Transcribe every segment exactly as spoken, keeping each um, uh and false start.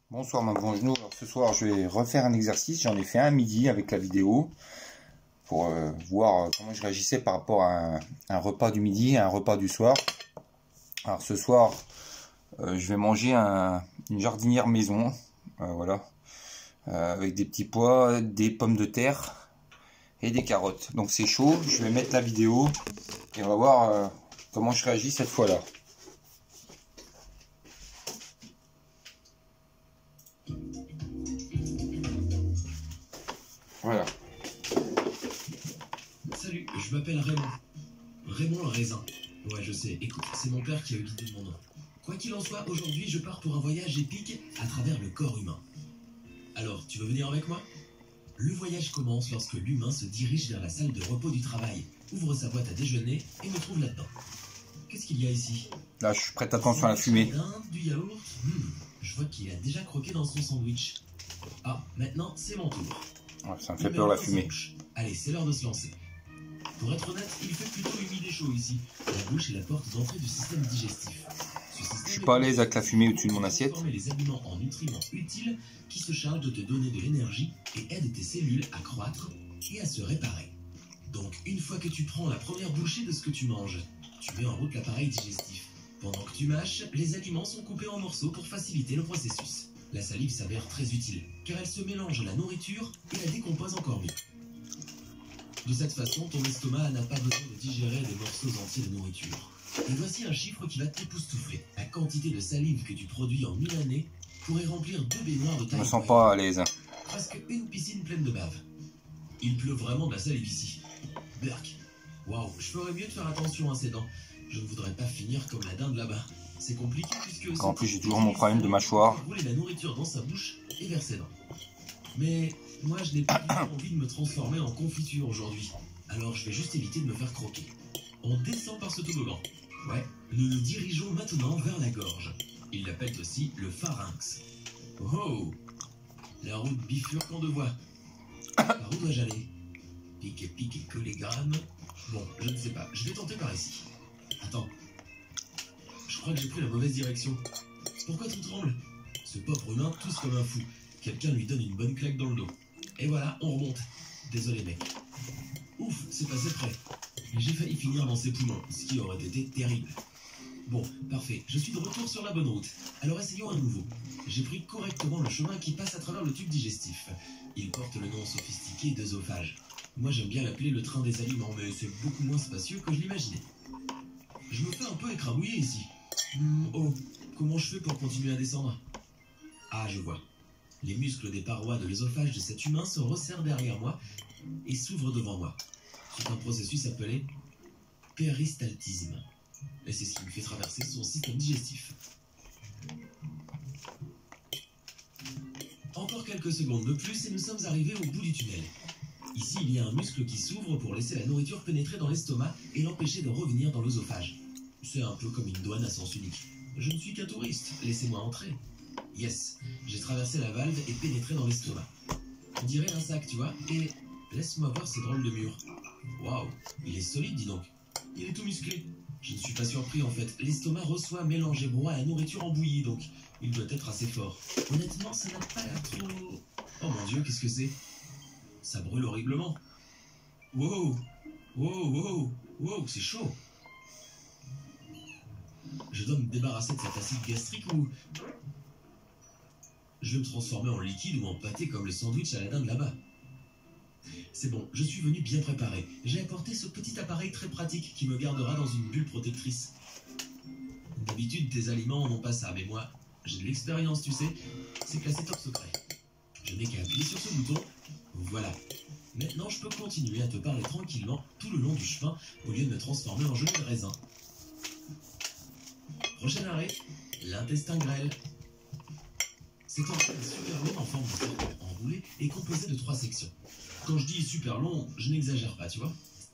Bonsoir ma bon genou. Alors ce soir je vais refaire un exercice. J'en ai fait un à midi avec la vidéo pour euh, voir comment je réagissais par rapport à un, un repas du midi et un repas du soir. Alors ce soir euh, je vais manger un, une jardinière maison, euh, voilà, euh, avec des petits pois, des pommes de terre et des carottes. Donc c'est chaud. Je vais mettre la vidéo et on va voir euh, comment je réagis cette fois-là. Voilà. Salut, je m'appelle Raymond. Raymond le raisin. Ouais, je sais. Écoute, c'est mon père qui a eu l'idée de mon nom. Quoi qu'il en soit, aujourd'hui, je pars pour un voyage épique à travers le corps humain. Alors, tu veux venir avec moi? Le voyage commence lorsque l'humain se dirige vers la salle de repos du travail, ouvre sa boîte à déjeuner et me trouve là-dedans. Qu'est-ce qu'il y a ici? Là, je prête attention à la fumée. Dinde, du yaourt. Hmm, je vois qu'il a déjà croqué dans son sandwich. Ah, maintenant, c'est mon tour. Ouais, ça me fait peur la fumée. Allez, c'est l'heure de se lancer. Pour être honnête, il fait plutôt humide et chaud ici. La bouche est la porte d'entrée du système digestif. Ce système Je suis pas à l'aise avec la fumée au-dessus de mon assiette. Transformer les aliments en nutriments utiles qui se chargent de te donner de l'énergie et aident tes cellules à croître et à se réparer. Donc, une fois que tu prends la première bouchée de ce que tu manges, tu mets en route l'appareil digestif. Pendant que tu mâches, les aliments sont coupés en morceaux pour faciliter le processus. La salive s'avère très utile, car elle se mélange à la nourriture et la décompose encore mieux. De cette façon, ton estomac n'a pas besoin de digérer des morceaux entiers de nourriture. Et voici un chiffre qui va t'époustoufler. La quantité de salive que tu produis en mille années pourrait remplir deux baignoires de taille. Je me sens pas à l'aise. Presque une piscine pleine de bave. Il pleut vraiment de la salive ici. Berk. Waouh, je ferais mieux de faire attention à ses dents. Je ne voudrais pas finir comme la dinde là-bas. C'est compliqué puisque... En plus, j'ai toujours mon problème de mâchoire. Rouler la nourriture dans sa bouche et vers ses dents. Mais moi, je n'ai pas du tout envie de me transformer en confiture aujourd'hui. Alors, je vais juste éviter de me faire croquer. On descend par ce toboggan. Ouais, nous nous dirigeons maintenant vers la gorge. Il l'appelle aussi le pharynx. Oh! La route bifurque en deux voies. Par où dois-je aller? Pique, pique, collégramme. Bon, je ne sais pas. Je vais tenter par ici. Attends. Je crois que j'ai pris la mauvaise direction. Pourquoi tu trembles? Ce pauvre humain tousse comme un fou. Quelqu'un lui donne une bonne claque dans le dos. Et voilà, on remonte. Désolé mec. Ouf, c'est passé près. J'ai failli finir dans ses poumons, ce qui aurait été terrible. Bon, parfait, je suis de retour sur la bonne route. Alors essayons à nouveau. J'ai pris correctement le chemin qui passe à travers le tube digestif. Il porte le nom sophistiqué d'œsophage. Moi j'aime bien l'appeler le train des aliments, mais c'est beaucoup moins spacieux que je l'imaginais. Je me fais un peu écrabouiller ici. Hmm, oh, comment je fais pour continuer à descendre? Ah, je vois. Les muscles des parois de l'œsophage de cet humain se resserrent derrière moi et s'ouvrent devant moi. C'est un processus appelé péristaltisme. Et c'est ce qui me fait traverser son système digestif. Encore quelques secondes de plus et nous sommes arrivés au bout du tunnel. Ici, il y a un muscle qui s'ouvre pour laisser la nourriture pénétrer dans l'estomac et l'empêcher de revenir dans l'œsophage. C'est un peu comme une douane à sens unique. Je ne suis qu'un touriste, laissez-moi entrer. Yes, j'ai traversé la valve et pénétré dans l'estomac. On dirait un sac, tu vois, et laisse-moi voir ces drôles de murs. Waouh, il est solide, dis donc. Il est tout musclé. Je ne suis pas surpris en fait. L'estomac reçoit mélange et broie la nourriture en bouillie, donc il doit être assez fort. Honnêtement, ça n'a pas l'air trop... Oh mon dieu, qu'est-ce que c'est? Ça brûle horriblement. Wow, wow, wow, wow, c'est chaud. Je dois me débarrasser de cet acide gastrique ou... Je vais me transformer en liquide ou en pâté comme le sandwich à la dinde là-bas. C'est bon, je suis venu bien préparé. J'ai apporté ce petit appareil très pratique qui me gardera dans une bulle protectrice. D'habitude, tes aliments n'ont pas ça, mais moi, j'ai de l'expérience, tu sais. C'est classé top secret. Je n'ai qu'à appuyer sur ce bouton. Voilà. Maintenant, je peux continuer à te parler tranquillement tout le long du chemin au lieu de me transformer en genou de raisin. Prochain arrêt, l'intestin grêle. Cet organe super long en forme de serpent enroulé est composé de trois sections. Quand je dis super long, je n'exagère pas, tu vois.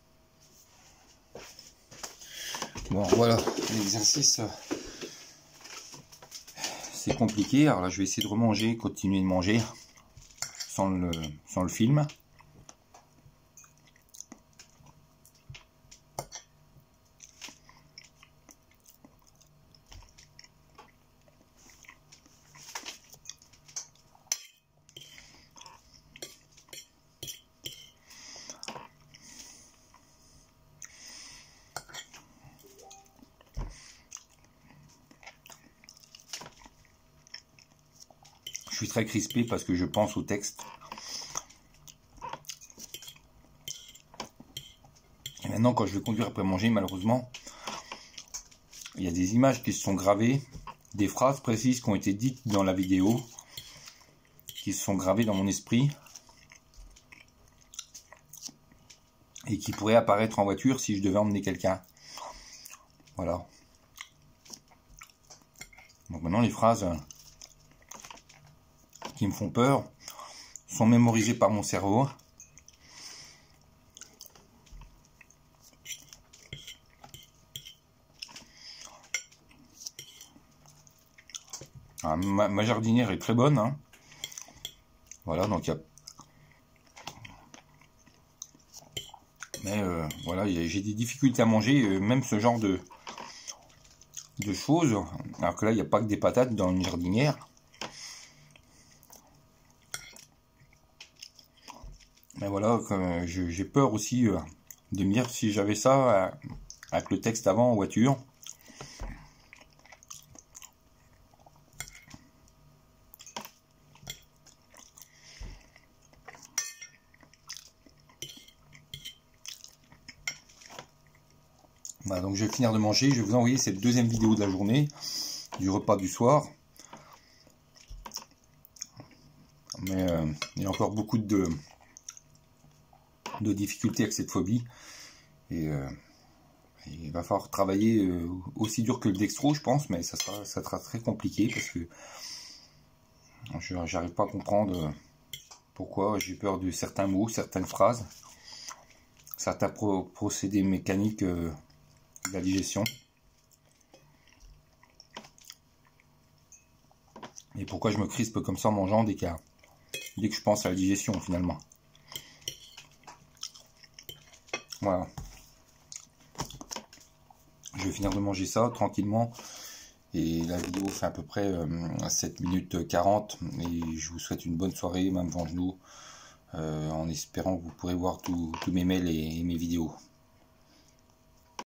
Bon, voilà, l'exercice, c'est compliqué. Alors là, je vais essayer de remanger, continuer de manger sans le, sans le film. Je suis très crispé parce que je pense au texte. Et maintenant, quand je vais conduire après manger, malheureusement, il y a des images qui se sont gravées, des phrases précises qui ont été dites dans la vidéo, qui se sont gravées dans mon esprit et qui pourraient apparaître en voiture si je devais emmener quelqu'un. Voilà. Donc maintenant, les phrases qui me font peur sont mémorisées par mon cerveau. Ah, ma, ma jardinière est très bonne, hein. Voilà, donc il y a... Mais euh, voilà, j'ai des difficultés à manger, euh, même ce genre de, de choses. Alors que là, il n'y a pas que des patates dans une jardinière. Mais voilà, euh, j'ai peur aussi euh, de me dire si j'avais ça euh, avec le texte avant en voiture. Voilà, donc je vais finir de manger, je vais vous envoyer cette deuxième vidéo de la journée, du repas du soir. Mais euh, il y a encore beaucoup de, de difficultés avec cette phobie. Et euh, il va falloir travailler euh, aussi dur que le dextro, je pense, mais ça sera, ça sera très compliqué parce que je n'arrive pas à comprendre pourquoi j'ai peur de certains mots, certaines phrases, certains pro procédés mécaniques euh, de la digestion. Et pourquoi je me crispe comme ça en mangeant dès, qu'à, dès que je pense à la digestion finalement. Voilà. Je vais finir de manger ça tranquillement. Et la vidéo fait à peu près euh, sept minutes quarante. Et je vous souhaite une bonne soirée, même Vangenoux, euh, en espérant que vous pourrez voir tous mes mails et, et mes vidéos.